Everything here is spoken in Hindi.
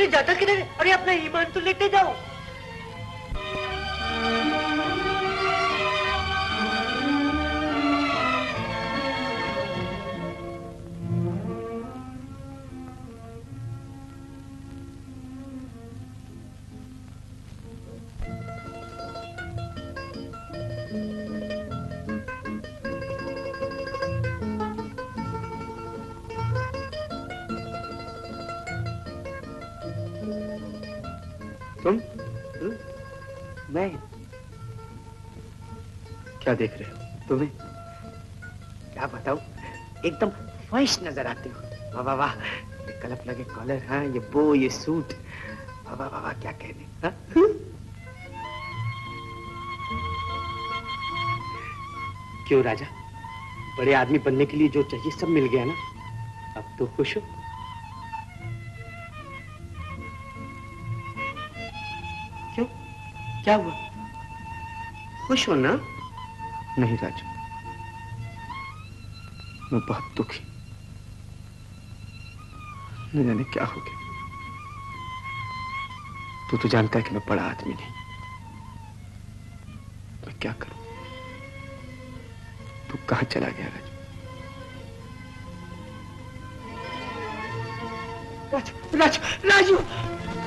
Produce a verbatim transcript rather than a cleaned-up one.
अरे जाता किधर है? अरे अपना ईमान तो लेते जाओ। तुम? मैं? क्या देख रहे हो? तुम्हें क्या बताऊं, एकदम फ्रेश नजर आते हो। वाह वाह वाह, ये कलप लगे कॉलर, हाँ ये बो, ये सूट, वाह वाह वाह, क्या कहने। हाँ? क्यों राजा, बड़े आदमी बनने के लिए जो चाहिए सब मिल गया ना? अब तो खुश हो? क्यों, क्या हुआ? खुश हो ना? नहीं राजा, मैं बहुत दुखी। न जाने क्या हो गया। तू तो जानता है कि मैं बड़ा आदमी नहीं। मैं क्या करूं? तू कहां चला गया राजू? राजू, राजू, राजू!